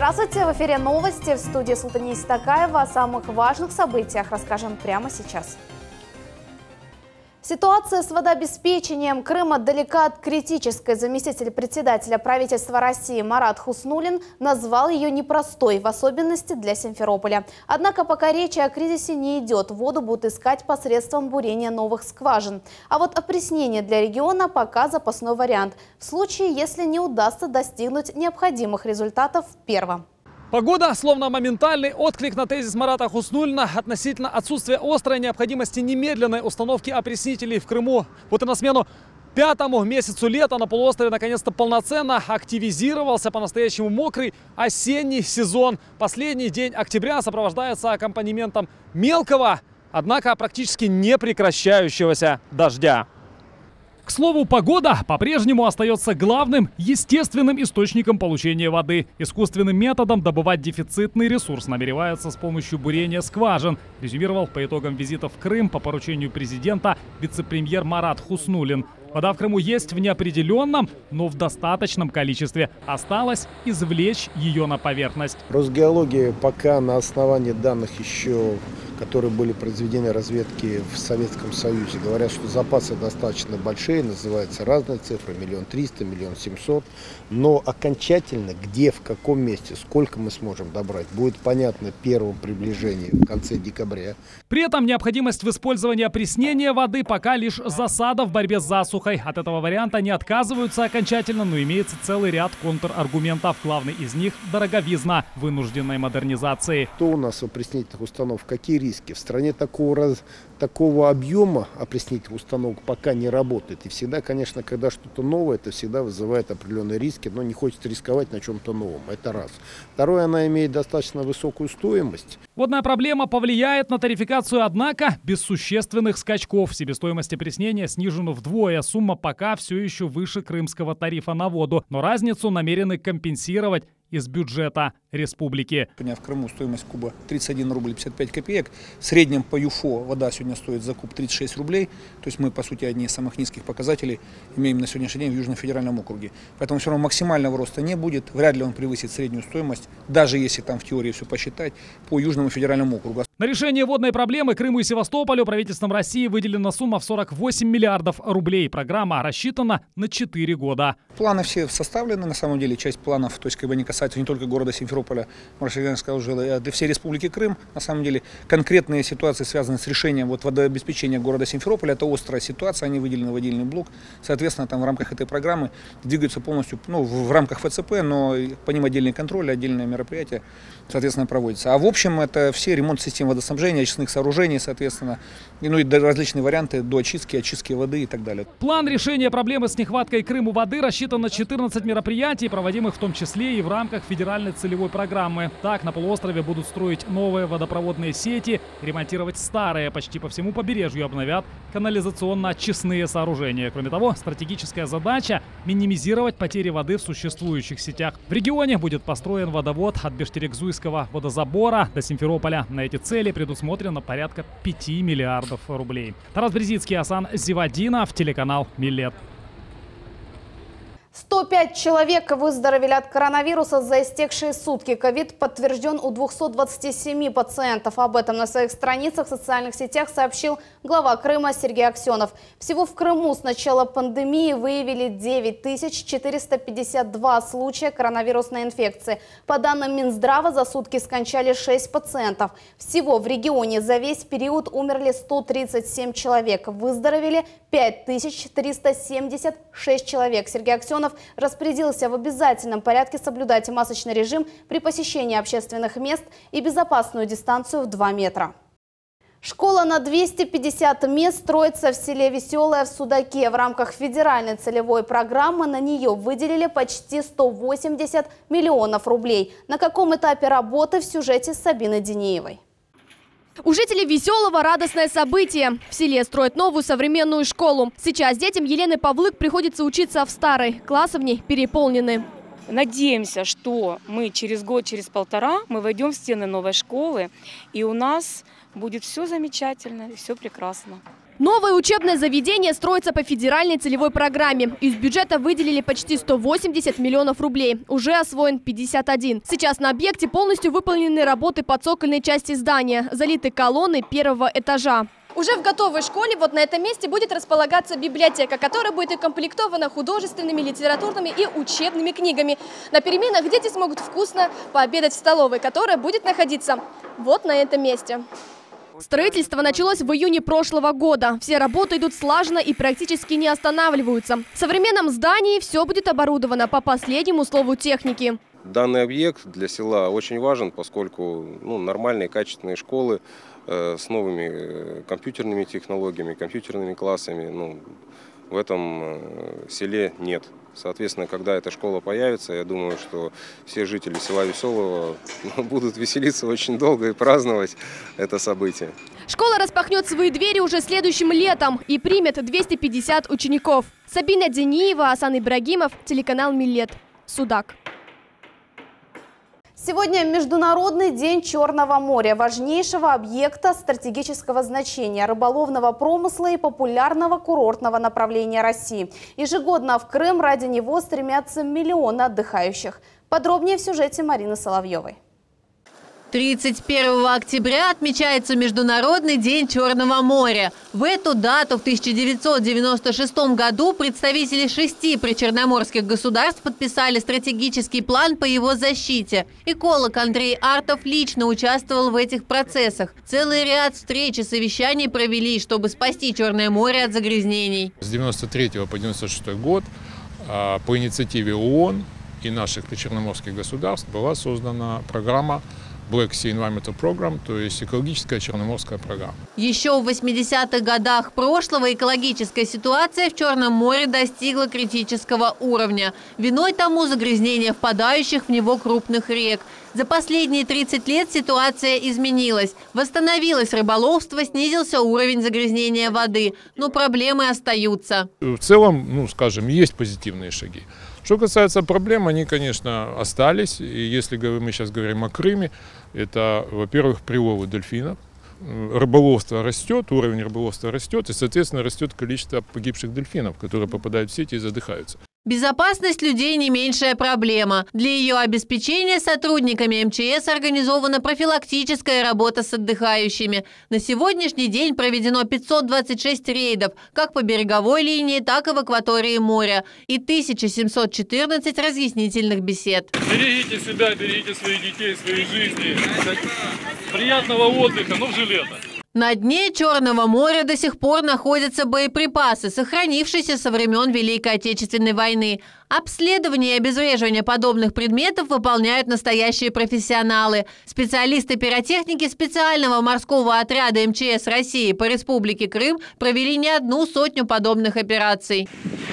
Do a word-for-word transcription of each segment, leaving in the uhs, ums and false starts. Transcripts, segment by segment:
Здравствуйте! В эфире новости. В студии Султания Истакаева. О самых важных событиях расскажем прямо сейчас. Ситуация с водообеспечением Крыма далека от критической. Заместитель председателя правительства России Марат Хуснуллин назвал ее непростой, в особенности для Симферополя. Однако пока речи о кризисе не идет, воду будут искать посредством бурения новых скважин. А вот опреснение для региона пока запасной вариант, в случае, если не удастся достигнуть необходимых результатов первым. Погода словно моментальный отклик на тезис Марата Хуснуллина относительно отсутствия острой необходимости немедленной установки опреснителей в Крыму. Вот и на смену пятому месяцу лета на полуострове наконец-то полноценно активизировался по-настоящему мокрый осенний сезон. Последний день октября сопровождается аккомпанементом мелкого, однако практически не прекращающегося дождя. К слову, погода по-прежнему остается главным естественным источником получения воды. Искусственным методом добывать дефицитный ресурс намереваются с помощью бурения скважин, резюмировал по итогам визита в Крым по поручению президента вице-премьер Марат Хуснуллин. Вода в Крыму есть в неопределенном, но в достаточном количестве. Осталось извлечь ее на поверхность. Росгеология пока на основании данных еще, которые были произведены разведки в Советском Союзе, говорят, что запасы достаточно большие, называются разные цифры, миллион триста, миллион семьсот. Но окончательно, где, в каком месте, сколько мы сможем добрать, будет понятно первым приближением в конце декабря. При этом необходимость в использовании опреснения воды пока лишь засада в борьбе с засухой. От этого варианта не отказываются окончательно, но имеется целый ряд контраргументов. Главный из них – дороговизна вынужденной модернизации. Что у нас в опреснительных установках? Какие риски? В стране такого, раз, такого объема опреснительных установок пока не работает. И всегда, конечно, когда что-то новое, это всегда вызывает определенные риски, но не хочется рисковать на чем-то новом. Это раз. Второе, она имеет достаточно высокую стоимость. Водная проблема повлияет на тарификацию, однако без существенных скачков. Себестоимость опреснения снижена вдвое. Сумма пока все еще выше крымского тарифа на воду, но разницу намерены компенсировать из бюджета республики. В Крыму стоимость куба тридцать один рубль пятьдесят пять копеек. В среднем по ЮФО вода сегодня стоит за куб тридцать шесть рублей. То есть мы, по сути, одни из самых низких показателей имеем на сегодняшний день в Южном федеральном округе. Поэтому все равно максимального роста не будет. Вряд ли он превысит среднюю стоимость, даже если там в теории все посчитать, по Южному федеральному округу. На решение водной проблемы Крыму и Севастополю правительством России выделена сумма в сорок восемь миллиардов рублей. Программа рассчитана на четыре года. Планы все составлены, на самом деле, часть планов, то есть как бы не касается не только города Симферополя, можно сказать, уже для всей Республики Крым. На самом деле конкретные ситуации, связанные с решением вот, водообеспечения города Симферополя, это острая ситуация, они выделены в отдельный блок. Соответственно, там в рамках этой программы двигаются полностью, ну, в рамках ФЦП, но по ним отдельный контроль, отдельные мероприятия, соответственно, проводятся. А в общем, это все ремонт систем водоснабжения, очистных сооружений, соответственно, и, ну и различные варианты до очистки, очистки воды и так далее. План решения проблемы с нехваткой Крыму воды рассчитан на четырнадцать мероприятий, проводимых в том числе и в рамках федеральной целевой программы. Так, на полуострове будут строить новые водопроводные сети, ремонтировать старые. Почти по всему побережью обновят канализационно-очистные сооружения. Кроме того, стратегическая задача – минимизировать потери воды в существующих сетях. В регионе будет построен водовод от Бештерекзуйского водозабора до Симферополя. На эти цели предусмотрено порядка пяти миллиардов рублей. Тарас Брезицкий, Асан Зивадинов, телеканал Милет. сто пять человек выздоровели от коронавируса за истекшие сутки. Ковид подтвержден у двухсот двадцати семи пациентов. Об этом на своих страницах в социальных сетях сообщил глава Крыма Сергей Аксенов. Всего в Крыму с начала пандемии выявили девять тысяч четыреста пятьдесят два случая коронавирусной инфекции. По данным Минздрава, за сутки скончали шесть пациентов. Всего в регионе за весь период умерли сто тридцать семь человек. Выздоровели пять тысяч триста семьдесят шесть человек. Сергей Аксенов распорядился в обязательном порядке соблюдать масочный режим при посещении общественных мест и безопасную дистанцию в два метра. Школа на двести пятьдесят мест строится в селе Веселое в Судаке. В рамках федеральной целевой программы на нее выделили почти сто восемьдесят миллионов рублей. На каком этапе работы в сюжете Сабины Денеевой? У жителей Веселого радостное событие. В селе строят новую современную школу. Сейчас детям Елены Павлык приходится учиться в старой. Классы в ней переполнены. Надеемся, что мы через год, через полтора мы войдем в стены новой школы, и у нас будет все замечательно и все прекрасно. Новое учебное заведение строится по федеральной целевой программе. Из бюджета выделили почти сто восемьдесят миллионов рублей. Уже освоен пятьдесят один. Сейчас на объекте полностью выполнены работы по цокольной части здания. Залиты колонны первого этажа. Уже в готовой школе вот на этом месте будет располагаться библиотека, которая будет укомплектована художественными, литературными и учебными книгами. На переменах дети смогут вкусно пообедать в столовой, которая будет находиться вот на этом месте. Строительство началось в июне прошлого года. Все работы идут слаженно и практически не останавливаются. В современном здании все будет оборудовано по последнему слову техники. Данный объект для села очень важен, поскольку ну, нормальные качественные школы э, с новыми э, компьютерными технологиями, компьютерными классами ну, в этом э, селе нет. Соответственно, когда эта школа появится, я думаю, что все жители села Веселого будут веселиться очень долго и праздновать это событие. Школа распахнет свои двери уже следующим летом и примет двести пятьдесят учеников. Сабина Дениева, Асан Ибрагимов, телеканал Милет, Судак. Сегодня Международный день Черного моря, важнейшего объекта стратегического значения, рыболовного промысла и популярного курортного направления России. Ежегодно в Крым ради него стремятся миллионы отдыхающих. Подробнее в сюжете Марины Соловьевой. тридцать первого октября отмечается Международный день Черного моря. В эту дату в тысяча девятьсот девяносто шестом году представители шести причерноморских государств подписали стратегический план по его защите. Эколог Андрей Артов лично участвовал в этих процессах. Целый ряд встреч и совещаний провели, чтобы спасти Черное море от загрязнений. С девяносто третьего по девяносто шестой год по инициативе ООН и наших причерноморских государств была создана программа Black Sea Environmental Program, то есть экологическая черноморская программа. Еще в восьмидесятых годах прошлого экологическая ситуация в Черном море достигла критического уровня. Виной тому загрязнение впадающих в него крупных рек. За последние тридцать лет ситуация изменилась. Восстановилось рыболовство, снизился уровень загрязнения воды. Но проблемы остаются. В целом, ну, скажем, есть позитивные шаги. Что касается проблем, они, конечно, остались. И если мы сейчас говорим о Крыме, это, во-первых, приловы дельфинов. Рыболовство растет, уровень рыболовства растет, и, соответственно, растет количество погибших дельфинов, которые попадают в сети и задыхаются. Безопасность людей не меньшая проблема. Для ее обеспечения сотрудниками эм че эс организована профилактическая работа с отдыхающими. На сегодняшний день проведено пятьсот двадцать шесть рейдов, как по береговой линии, так и в акватории моря, и тысяча семьсот четырнадцать разъяснительных бесед. Берегите себя, берегите своих детей, своей жизни. Приятного отдыха, но в жилетах. На дне Черного моря до сих пор находятся боеприпасы, сохранившиеся со времен Великой Отечественной войны. Обследование и обезвреживание подобных предметов выполняют настоящие профессионалы. Специалисты пиротехники специального морского отряда эм че эс России по Республике Крым провели не одну сотню подобных операций.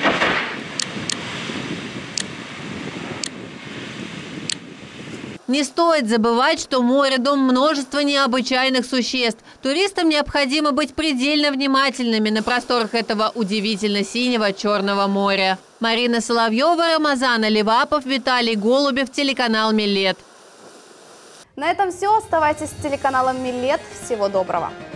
Не стоит забывать, что море – дом множества необычайных существ. Туристам необходимо быть предельно внимательными на просторах этого удивительно синего Черного моря. Марина Соловьева, Рамазан Аливапов, Виталий Голубев, телеканал Милет. На этом все. Оставайтесь с телеканалом Милет. Всего доброго.